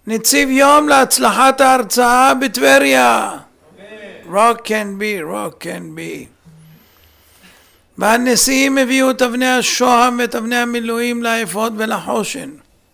נציב יום להצלחת ההרצאה בטבריה. rock can be. והנשיאים הביאו את אבני השוהם ואת אבני המילואים לאפוד ולחושן.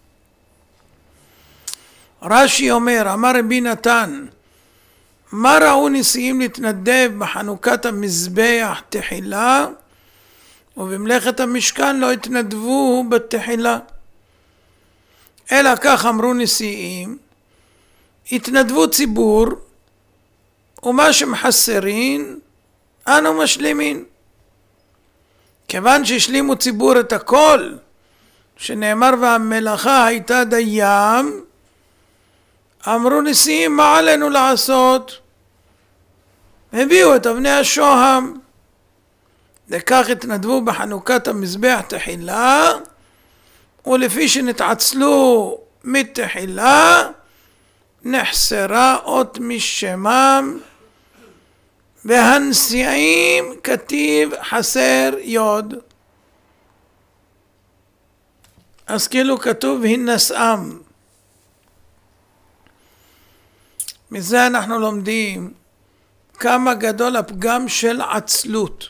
רש"י אומר, אמר רבי נתן, מה ראו נשיאים להתנדב בחנוכת המזבח תחילה, ובמלאכת המשכן לא התנדבו בתחילה? אלא כך אמרו נשיאים, התנדבו ציבור, ומה שמחסרין, אנו משלימין. כיוון שהשלימו ציבור את הכל, שנאמר והמלאכה הייתה דיים, אמרו נשיאים, מה עלינו לעשות? הביאו את אבני השוהם. לכך התנדבו בחנוכת המזבח תחילה, ולפי שנתעצלו מתחילה, נחסרה אות משמם, והנשיאים כתיב חסר יוד. אז כאילו כתוב הנסאם. מזה אנחנו לומדים כמה גדול הפגם של עצלות.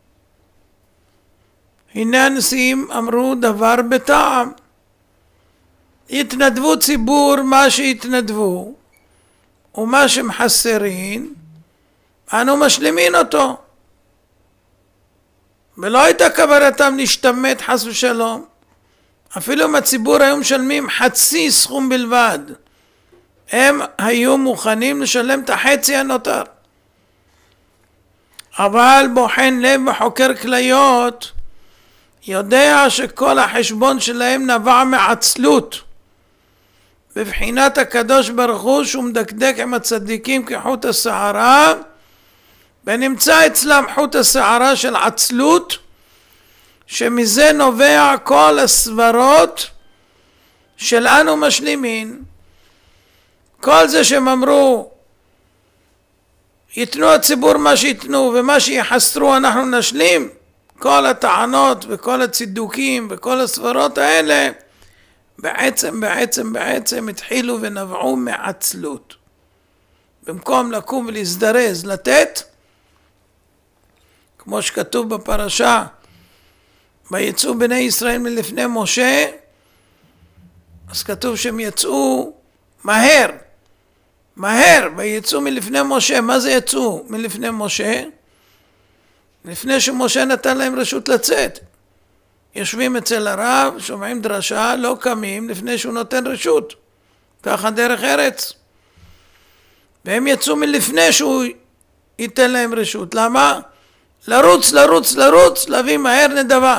הנה הנשיאים אמרו דבר בטעם. התנדבו ציבור מה שהתנדבו, ומה שמחסרין, אנו משלימין אותו. ולא הייתה כוונתם להשתמט חס ושלום. אפילו אם הציבור היו משלמים חצי סכום בלבד, הם היו מוכנים לשלם את החצי הנותר. אבל בוחן לב וחוקר כליות יודע שכל החשבון שלהם נבע מעצלות, בבחינת הקדוש ברוך הוא שהוא מדקדק עם הצדיקים כחוט השערה, ונמצא אצלם חוט השערה של עצלות, שמזה נובע כל הסברות של אנו משלימין. כל זה שהם אמרו יתנו הציבור מה שיתנו ומה שיחסרו אנחנו נשלים, כל הטענות וכל הצידוקים וכל הסברות האלה בעצם התחילו ונבעו מעצלות. במקום לקום ולהזדרז לתת, כמו שכתוב בפרשה, ויצאו בני ישראל מלפני משה, אז כתוב שהם יצאו מהר, ויצאו מלפני משה. מה זה יצאו מלפני משה? לפני שמשה נתן להם רשות לצאת. יושבים אצל הרב, שומעים דרשה, לא קמים לפני שהוא נותן רשות. ככה דרך ארץ. והם יצאו מלפני שהוא ייתן להם רשות. למה? לרוץ, להביא מהר נדבה.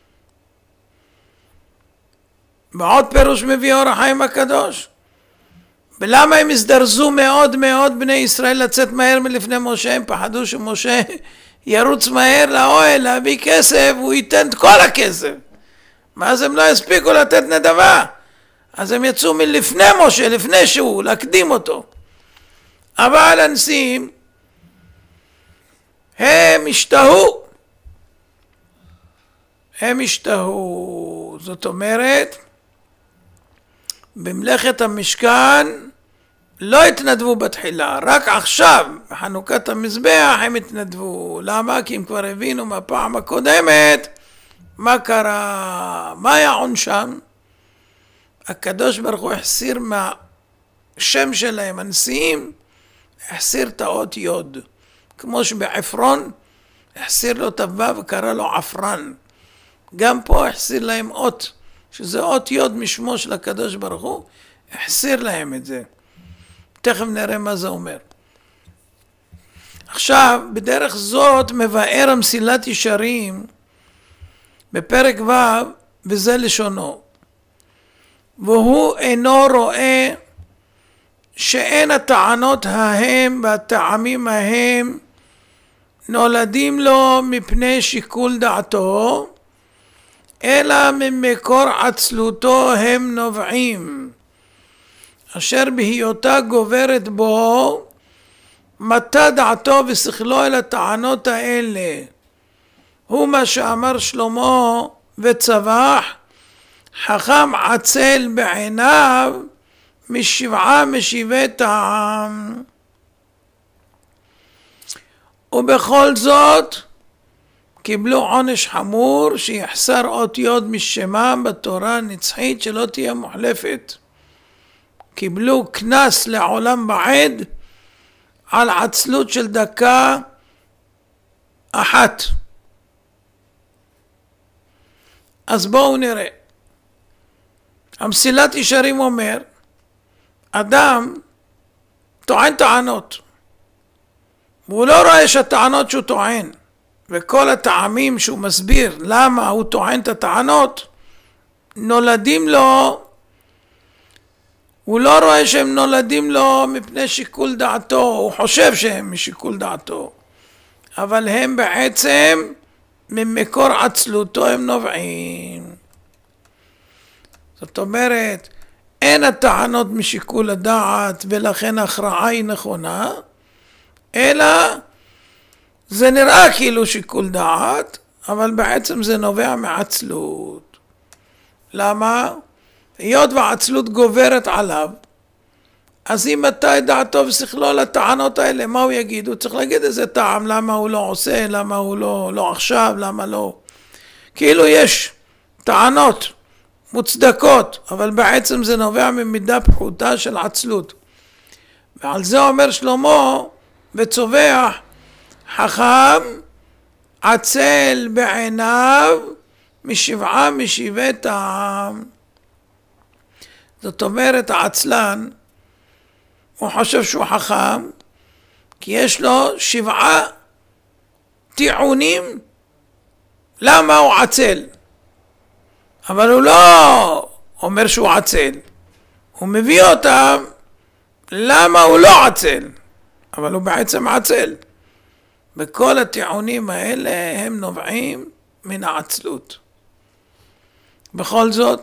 בעוד פירוש מביא אור החיים הקדוש. ולמה הם הזדרזו מאוד בני ישראל לצאת מהר מלפני משה? הם פחדו שמשה ירוץ מהר לאוהל להביא כסף, הוא ייתן את כל הכסף. ואז הם לא יספיקו לתת נדבה. אז הם יצאו מלפני משה, לפני שהוא, להקדים אותו. אבל הנשיאים, הם השתהו. זאת אומרת, במלאכת המשכן לא התנדבו בתחילה, רק עכשיו בחנוכת המזבח הם התנדבו. למה? כי הם כבר הבינו מהפעם הקודמת מה קרה, מה היה עונשם. הקדוש ברוך הוא החסיר מהשם שלהם, הנשיאים, החסיר את האות יוד, כמו שבעפרון החסיר לו את הוו וקרא לו עפרן. גם פה החסיר להם אות, שזה אות יוד משמו של הקדוש ברוך הוא, החסיר להם את זה. תכף נראה מה זה אומר. עכשיו, בדרך זאת מבאר המסילת ישרים בפרק ו', וזה לשונו. והוא אינו רואה שאין הטענות ההם והטעמים ההם נולדים לו מפני שיקול דעתו, אלא ממקור עצלותו הם נובעים, אשר בהיותה גוברת בו מטה דעתו ושכלו אל הטענות האלה. הוא מה שאמר שלמה וצבח, חכם עצל בעיניו משבעה משיבי טעם. ובכל זאת קיבלו עונש חמור שיחסר אותיות משמם בתורה הנצחית שלא תהיה מוחלפת. קיבלו קנס לעולם בעד על עצלות של דקה אחת. אז בואו נראה. המסילת ישרים אומר, אדם טוען טענות, והוא לא רואה שהטענות שהוא טוען וכל הטעמים שהוא מסביר למה הוא טוען את הטענות נולדים לו, הוא לא רואה שהם נולדים לו מפני שיקול דעתו, הוא חושב שהם משיקול דעתו, אבל הם בעצם ממקור עצלותו הם נובעים. זאת אומרת, אין הטענות משיקול הדעת ולכן ההכרעה היא נכונה, אלא זה נראה כאילו שיקול דעת, אבל בעצם זה נובע מעצלות. למה? היות והעצלות גוברת עליו, אז אם אתה את דעתו ושכלו לטענות האלה, מה הוא יגיד? הוא צריך להגיד איזה טעם, למה הוא לא עושה, למה הוא לא עכשיו, למה לא. כאילו יש טענות מוצדקות, אבל בעצם זה נובע ממידה פחותה של עצלות. ועל זה אומר שלמה וצובח, חכם עצל בעיניו משבעה משיבי טעם. זאת אומרת, העצלן, הוא חושב שהוא חכם, כי יש לו 7 טיעונים למה הוא עצל. אבל הוא לא אומר שהוא עצל, הוא מביא אותם למה הוא לא עצל, אבל הוא בעצם עצל. וכל הטיעונים האלה הם נובעים מן העצלות. בכל זאת,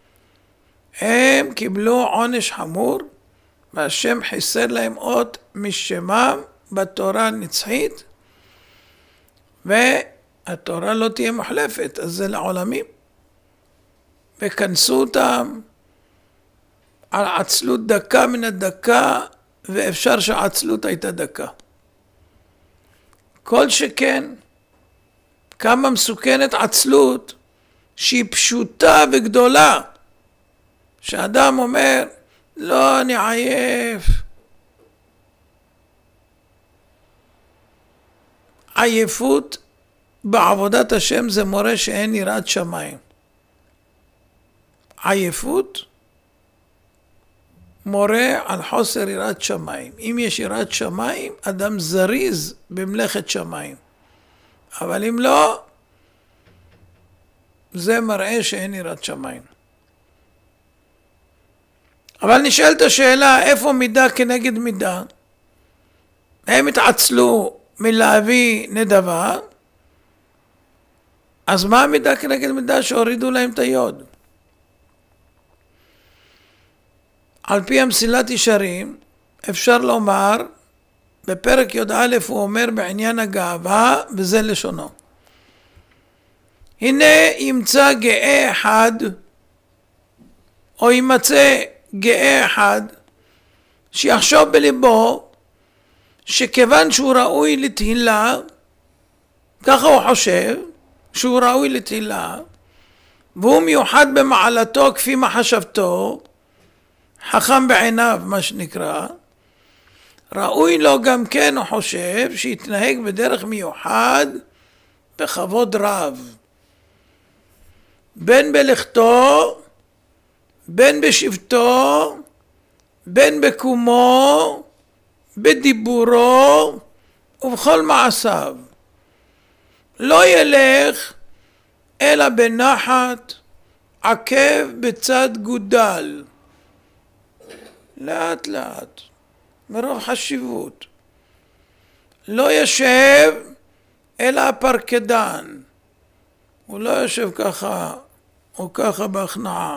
הם קיבלו עונש חמור, והשם חיסר להם אות משמם בתורה הנצחית, והתורה לא תהיה מוחלפת, אז זה לעולמים. וכנסו אותם על עצלות דקה מן הדקה, ואפשר שהעצלות הייתה דקה. כל שכן, כמה מסוכנת עצלות שהיא פשוטה וגדולה, שאדם אומר, לא, אני עייף. עייפות בעבודת השם זה מורה שאין יראת שמיים. עייפות מורה על חוסר יראת שמיים. אם יש יראת שמיים, אדם זריז במלאכת שמיים. אבל אם לא, זה מראה שאין יראת שמיים. אבל נשאלת השאלה, איפה מידה כנגד מידה? הם התעצלו מלהביא נדבה, אז מה המידה כנגד מידה? שהורידו להם את היוד. על פי המסילת ישרים, אפשר לומר, בפרק י"א הוא אומר בעניין הגאווה, וזה לשונו. הנה ימצא גאה אחד, או ימצא גאה אחד, שיחשוב בליבו, שכיוון שהוא ראוי לתהילה, ככה הוא חושב, שהוא ראוי לתהילה, והוא מיוחד במעלתו כפי מחשבתו, חכם בעיניו מה שנקרא, ראוי לו גם כן הוא חושב שיתנהג בדרך מיוחד בכבוד רב, בין בלכתו, בין בשבתו, בין בקומו, בדיבורו ובכל מעשיו. לא ילך אלא בנחת עקב בצד גודל, לאט לאט, מרוב חשיבות. לא ישב אלא הפרקדן, הוא לא יושב ככה או ככה בהכנעה,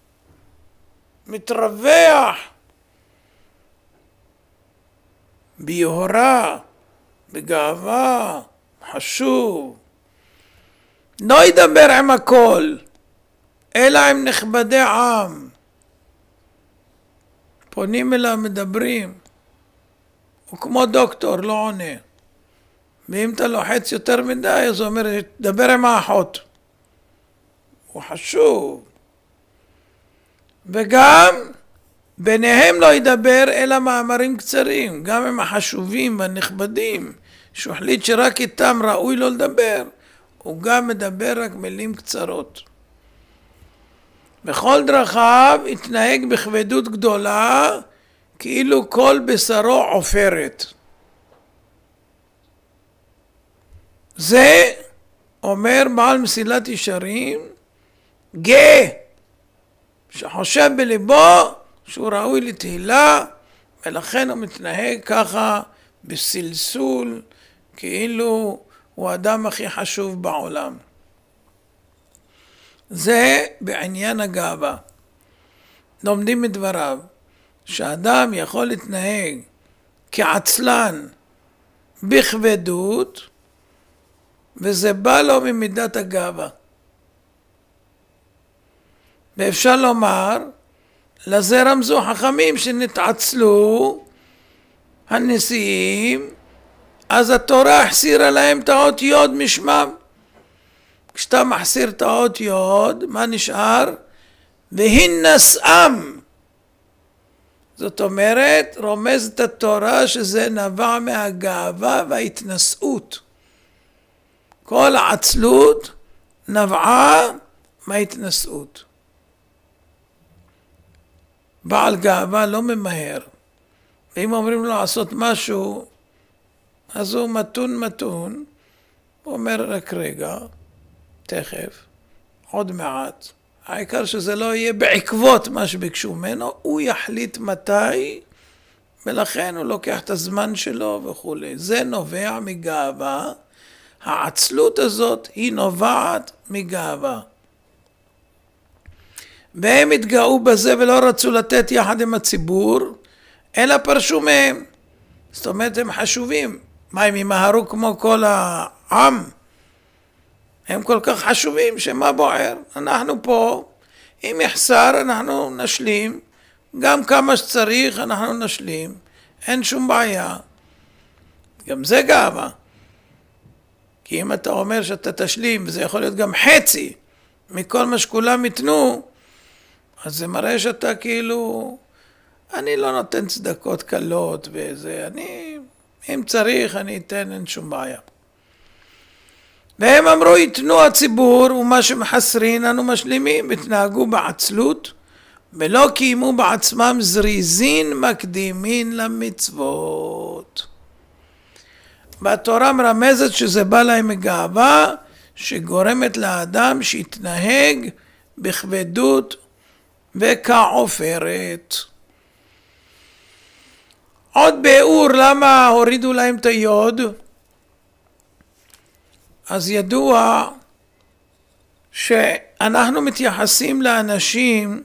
מתרווח ביהורה, בגאווה, חשוב. לא ידבר עם הכל, אלא עם נכבדי עם. פונים אליו, מדברים. הוא כמו דוקטור, לא עונה. ואם אתה לוחץ יותר מדי, אז הוא אומר, דבר עם האחות. הוא חשוב. וגם ביניהם לא ידבר אלא מאמרים קצרים, גם עם החשובים והנכבדים, שהוא החליט שרק איתם ראוי לו לדבר, הוא גם מדבר רק מילים קצרות. בכל דרכיו התנהג בכבדות גדולה, כאילו כל בשרו עופרת. זה אומר בעל מסילת ישרים, גאה, שחושב בליבו שהוא ראוי לתהילה, ולכן הוא מתנהג ככה בסלסול, כאילו הוא האדם הכי חשוב בעולם. זה בעניין הגאווה. לומדים מדבריו, שאדם יכול להתנהג כעצלן בכבדות, וזה בא לו ממידת הגאווה. ואפשר לומר, לזה רמזו חכמים שנתעצלו הנשיאים, אז התורה החסירה להם את האות יוד משמם. כשאתה מחסיר את האות יוד, מה נשאר? והינשאם. זאת אומרת, רומזת התורה שזה נבע מהגאווה וההתנשאות. כל העצלות נבעה מההתנשאות. בעל גאווה לא ממהר. ואם אומרים לו לעשות משהו, אז הוא מתון. הוא אומר רק רגע, תכף, עוד מעט. העיקר שזה לא יהיה בעקבות מה שביקשו ממנו, הוא יחליט מתי, ולכן הוא לוקח את הזמן שלו וכו'. זה נובע מגאווה. העצלות הזאת היא נובעת מגאווה. והם התגאו בזה ולא רצו לתת יחד עם הציבור, אלא פרשו מהם. זאת אומרת, הם חשובים. מה, הם ימהרו כמו כל העם? הם כל כך חשובים, שמה בוער? אנחנו פה, אם יחסר אנחנו נשלים, גם כמה שצריך אנחנו נשלים, אין שום בעיה. גם זה גאווה. כי אם אתה אומר שאתה תשלים, וזה יכול להיות גם חצי מכל מה שכולם יתנו, אז זה מראה שאתה כאילו, אני לא נותן צדקות קלות וזה, אם צריך אני אתן, אין שום בעיה. והם אמרו, יתנו הציבור ומה שמחסרין אנו משלימים, התנהגו בעצלות ולא קיימו בעצמם זריזין מקדימין למצוות. והתורה מרמזת שזה בא להם מגאווה שגורמת לאדם שיתנהג בכבדות וכעופרת. עוד ביאור למה הורידו להם את היוד. אז ידוע שאנחנו מתייחסים לאנשים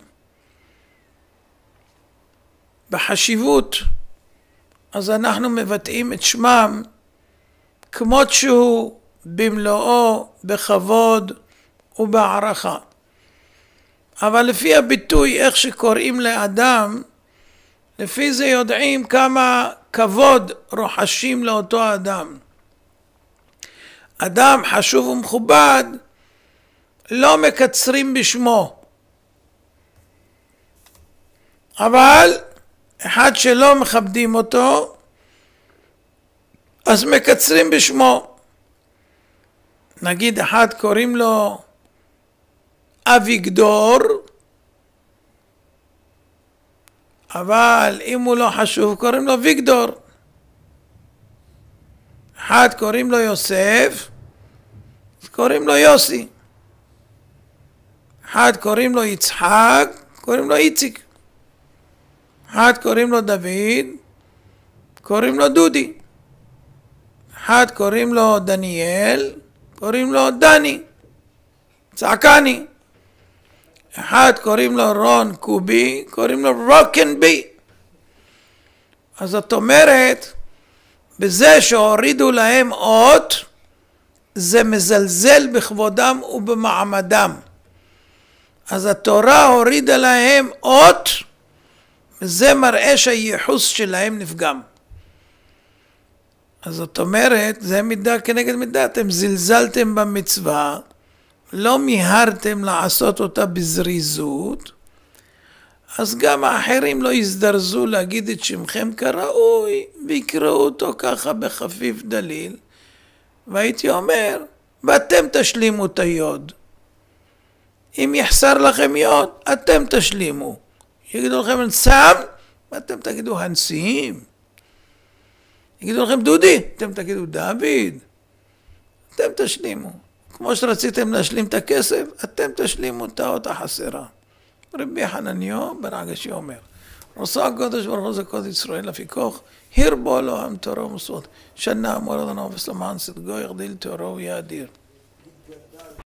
בחשיבות, אז אנחנו מבטאים את שמם כמות שהוא במלואו, בכבוד ובהערכה. אבל לפי הביטוי איך שקוראים לאדם, לפי זה יודעים כמה כבוד רוחשים לאותו אדם. אדם חשוב ומכובד, לא מקצרים בשמו. אבל אחד שלא מכבדים אותו, אז מקצרים בשמו. נגיד אחד קוראים לו אביגדור, אבל אם הוא לא חשוב קוראים לו ויגדור. אחד קוראים לו יוסף, קוראים לו יוסי. אחד קוראים לו יצחק, קוראים לו איציק. אחד קוראים לו דוד, קוראים לו דודי. אחד קוראים לו דניאל, קוראים לו דני, צעקני. אחד קוראים לו רון קובי, קוראים לו רוקן בי. אז זאת אומרת, בזה שהורידו להם אות, זה מזלזל בכבודם ובמעמדם. אז התורה הורידה להם אות, זה מראה שהייחוס שלהם נפגם. אז זאת אומרת, זה מידה כנגד מידה, אתם זלזלתם במצווה, לא מיהרתם לעשות אותה בזריזות, אז גם האחרים לא יזדרזו להגיד את שמכם כראוי, ויקראו אותו ככה בחפיף דליל, והייתי אומר, ואתם תשלימו את היוד. אם יחסר לכם יוד, אתם תשלימו. יגידו לכם אנסם, ואתם תגידו הנסים. יגידו לכם דודי, אתם תגידו דוד. אתם תשלימו. כמו שרציתם להשלים את הכסף, אתם תשלימו את האות החסרה. רבי חנניו ברגע אומר, רצה הקדוש ברוך הוא זכות ישראל לפיכך, הרבו לו עם תורה ומצוות, שנה אמר אדוני וסלמן צדקו יגדיל תורה ויאדיר.